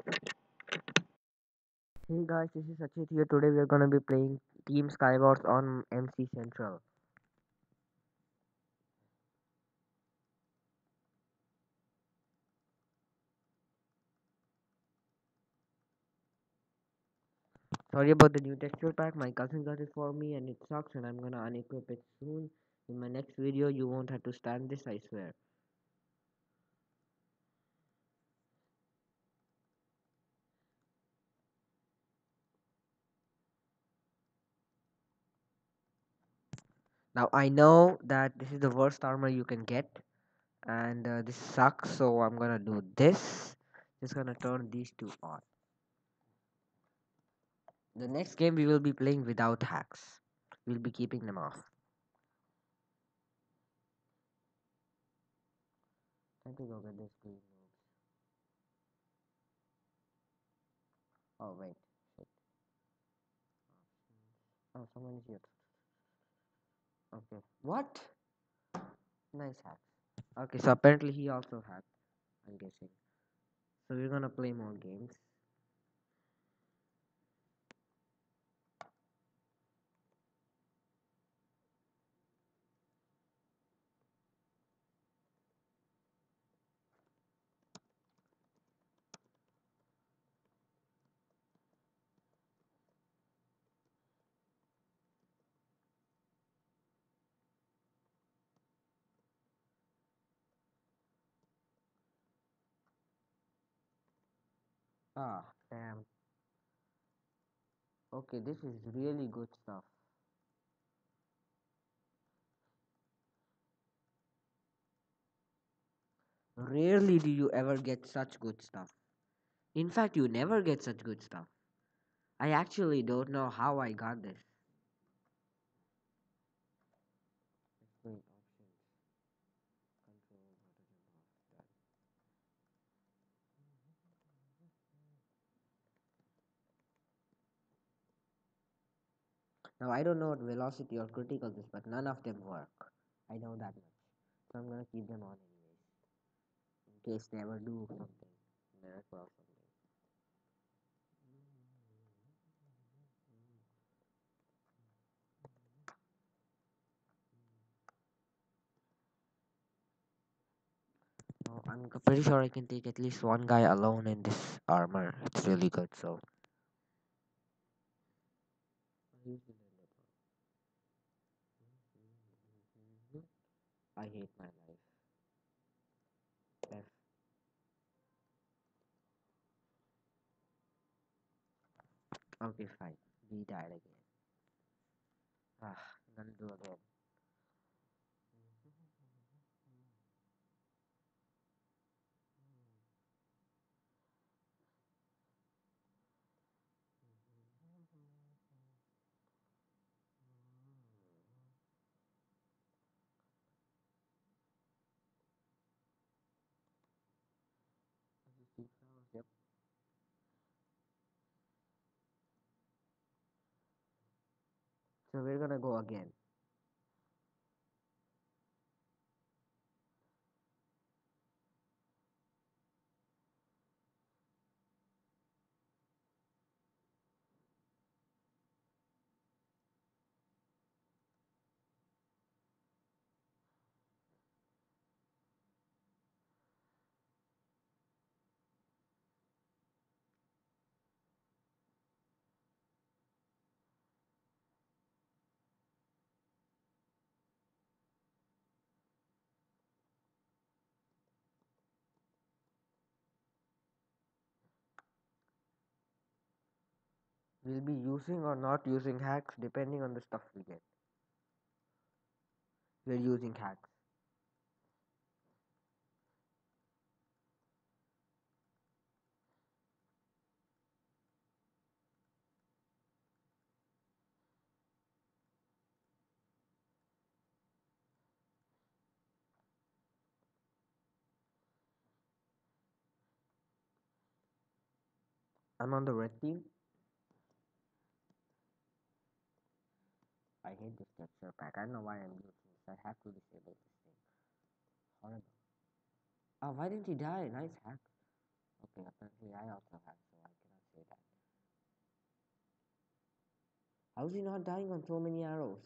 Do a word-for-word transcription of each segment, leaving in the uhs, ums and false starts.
Hey guys, this is Achit here. Today we are gonna be playing Team Skywars on M C Central. Sorry about the new texture pack. My cousin got it for me and it sucks and I'm gonna unequip it soon. In my next video you won't have to stand this, I swear. Now I know that this is the worst armor you can get and uh, this sucks, so I'm gonna do this. Just gonna turn these two on. The next game we will be playing without hacks. We'll be keeping them off. Time to go get this green noobs. Oh wait. Shit. Oh, someone is here. Okay. What? Nice hack. Okay, so apparently he also hacked, I'm guessing. So we're gonna play more games. Ah, damn. Okay, this is really good stuff. Rarely do you ever get such good stuff. In fact, you never get such good stuff. I actually don't know how I got this. Explain options. Control hydrogen off. Now I don't know what velocity or critical is, but none of them work. I know that much. So I'm gonna keep them on anyways. In case they ever do something. Miracle or something. No, I'm c- pretty sure I can take at least one guy alone in this armor. It's really good, so. I hate my life. F. Okay, fine. We died again. Ah, I'm gonna do again. Yep. So we're gonna go again. We'll be using or not using hacks depending on the stuff we get. We're using hacks. I'm on the red team. I hate this texture pack. I don't know why I'm using this. I have to disable this thing. Horrible. Ah, why didn't he die? Nice hack. Okay, apparently I also have, so I cannot say that. How is he not dying on so many arrows?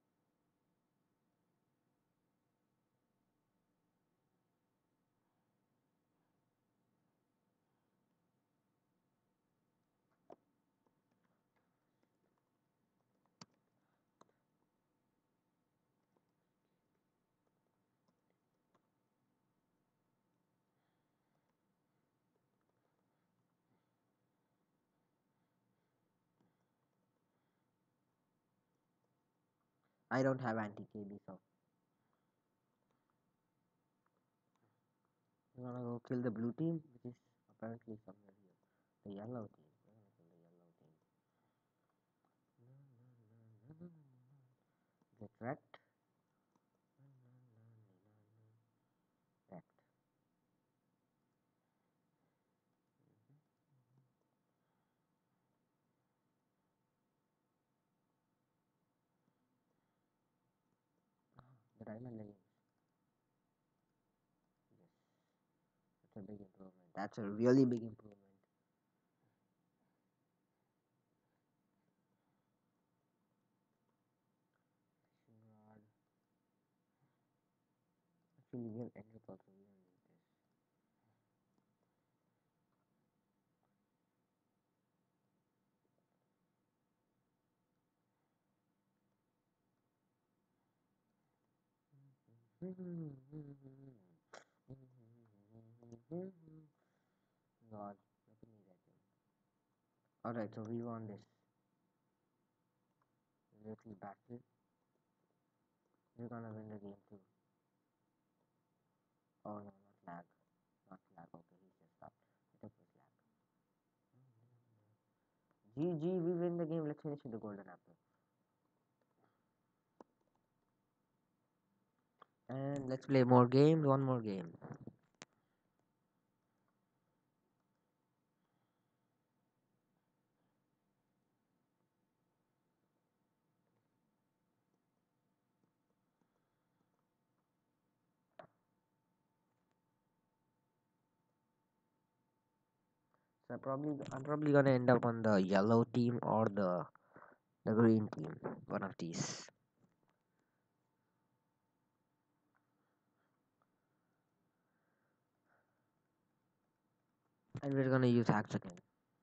I don't have anti-K B, so we're gonna go kill the blue team, which is apparently somewhere here. The yellow team. We're gonna kill the yellow team. Get wrecked. Wrecked. The diamond leggings. Yes, that's a big improvement. That's a really big improvement. Rod. Actually, we have ender pearls, so we don't need this. God, let me need that thing. Alright, so we won this little battle. We're gonna win the game too. Oh no, not lag. Not lag, okay, he just stopped. I thought it was lag. G G, we win the game. Let's finish with the golden apple. And let's play more games. One more game. So probably I'm probably gonna end up on the yellow team or the the green team. One of these. And we're gonna use hacks again.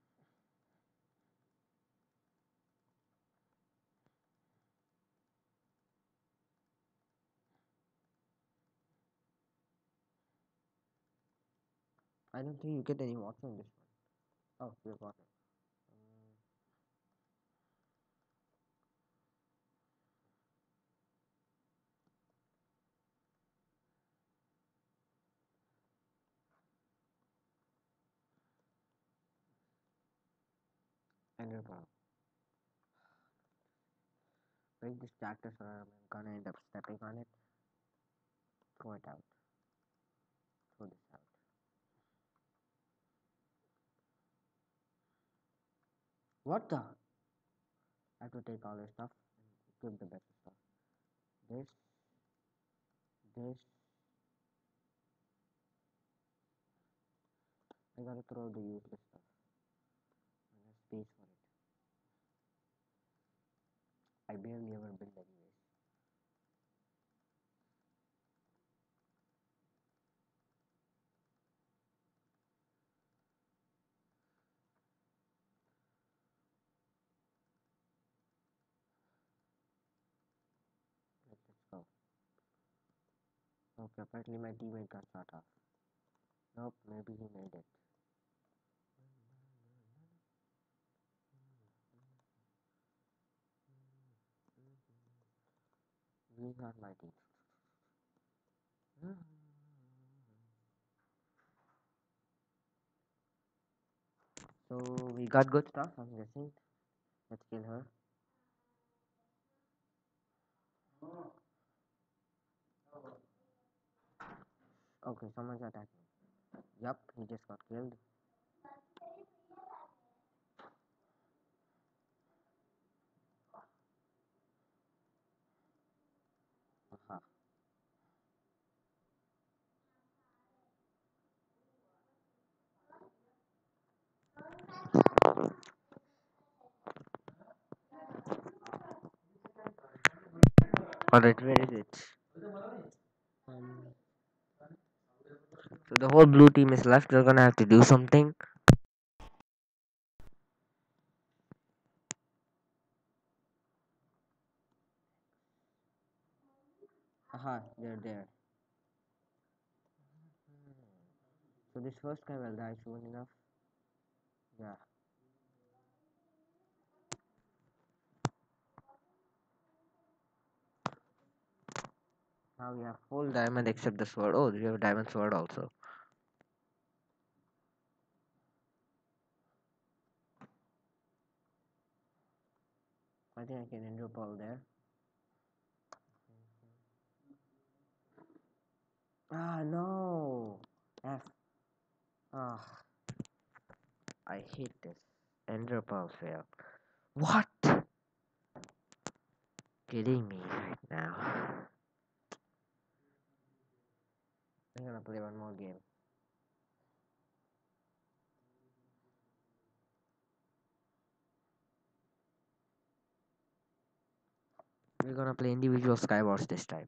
I don't think you get any water in this one. Oh, we got it. Um, Ender pearl. Break this cactus or I'm gonna end up stepping on it. Throw it out. Throw this out. What the? I have to take all this stuff and equip the better stuff. This, this. I gotta throw the useless stuff. I have space for it. I barely ever build anyways. Let's, let's go. Okay, apparently my teammate got shot off. Nope, maybe he made it. He's not my team. So we got good stuff, I'm guessing. Let's kill her. Okay, someone's attacking. Yup, he just got killed. Aha. Alright, where is it? Um, so the whole blue team is left. They're gonna have to do something. Aha, they're there. So this first guy will die soon enough. Yeah. Now we have full diamond except the sword. Oh, we have a diamond sword also. I think I can ender pearl there. Ah no. F. Ah, I hate this. Ender pearl fail. What? Kidding me right now. I'm gonna play one more game. We're gonna play individual skywars this time.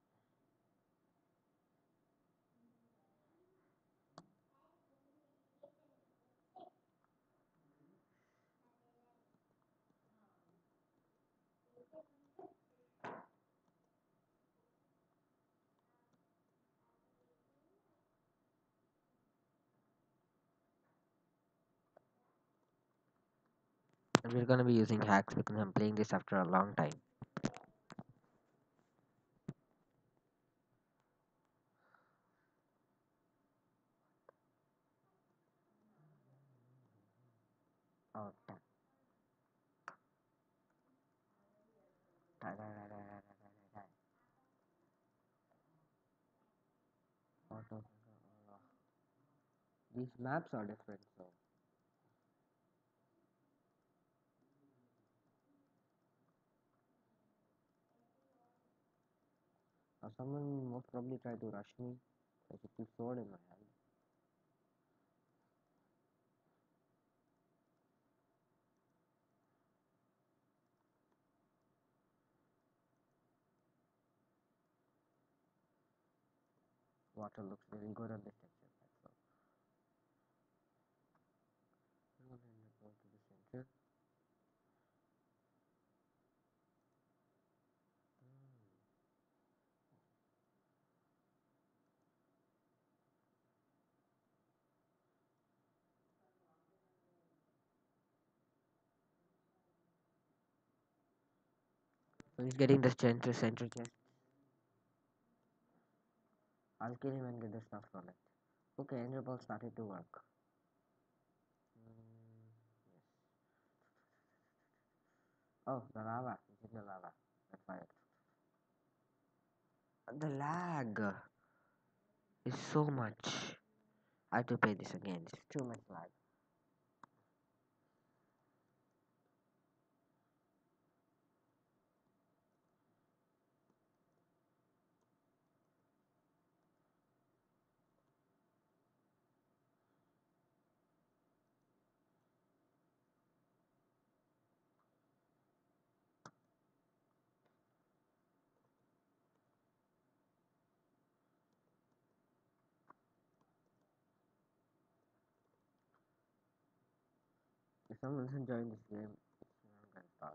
And we're gonna be using hacks because I'm playing this after a long time. Oh, da, da, da, da, da, da, da, da, da. Auto- uh, These maps are different, so uh, someone most probably tried to rush me. There's a two sword in my hand. Water looks very good on this texture pack, so I'm gonna end up going to the center. So he's getting the center center chest. I'll kill him and get the stuff from it. Okay, ender ball started to work. Mm, yes. Oh, the lava. It's in the lava. That's fire. The lag is so much. I have to play this again. It's too much lag. If someone's enjoying this game, it's not gonna start.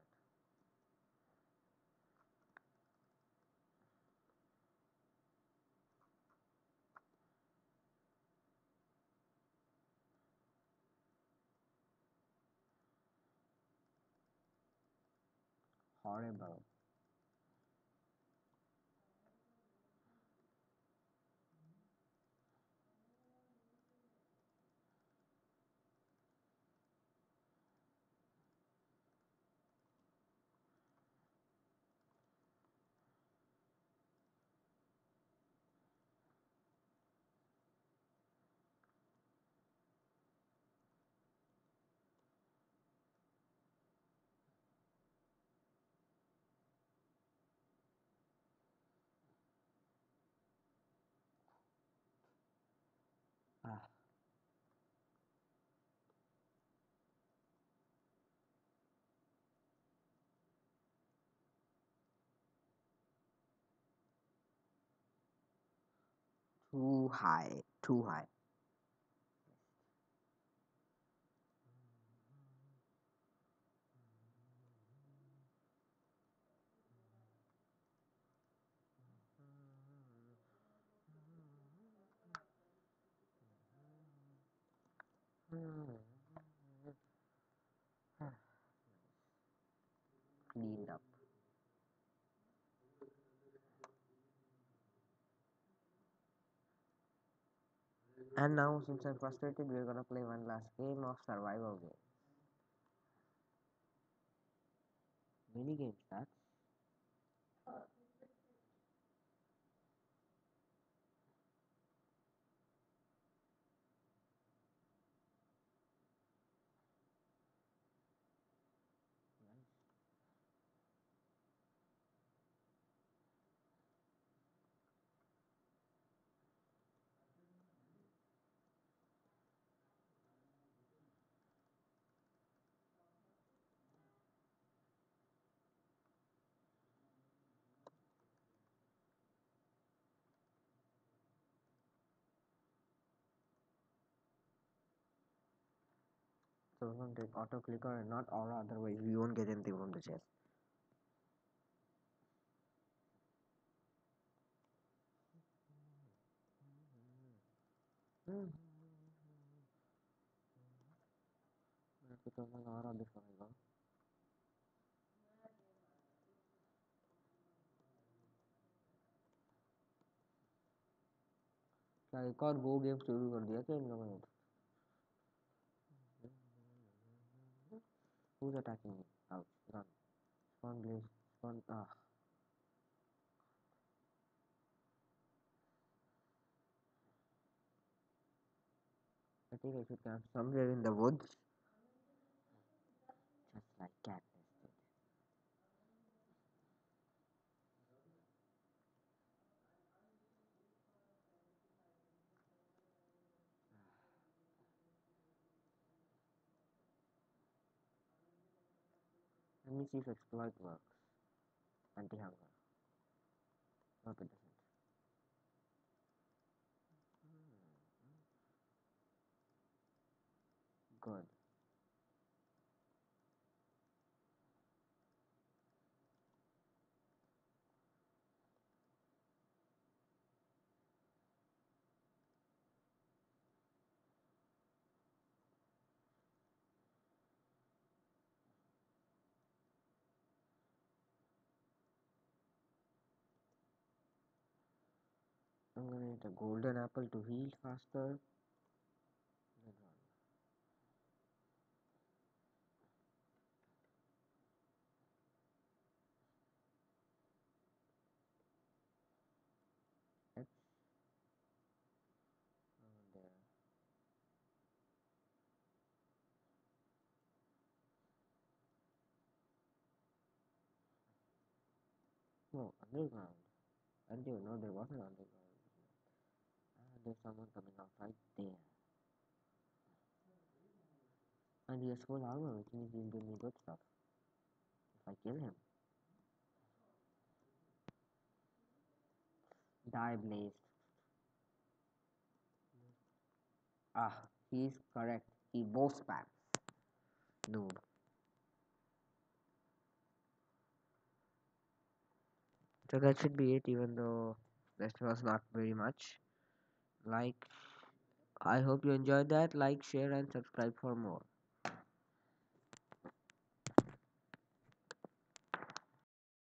Horrible. Too high. Too high. Cleaned up. And now, since I'm frustrated, we're gonna play one last game of survival game. Mini game stats. So we're gonna take auto clicker and not aura, otherwise we won't get anything from the chest. Hmm. I have to turn on aura before I go. क्या एक और गो game शुरू कर दिया क्या इन लोगों ने? Who's attacking me? Out. Run. Spawn blaze. Spawn. Ah. I think I should camp somewhere in the woods. Just like Katniss did. Let me see if exploit works. Anti-hunger. Nope, it doesn't. Good. I'm gonna eat a golden apple to heal faster. Then run. That's uh, there. No, underground. I didn't even know there was an underground. Ah, there's someone coming out right there. And he has full armor, which means he'll give me good stuff. If I kill him. Die, Blaze. Ah, he's correct. He both spams. Noob. So that should be it, even though that was not very much. Like, I hope you enjoyed that. Like, share, and subscribe for more.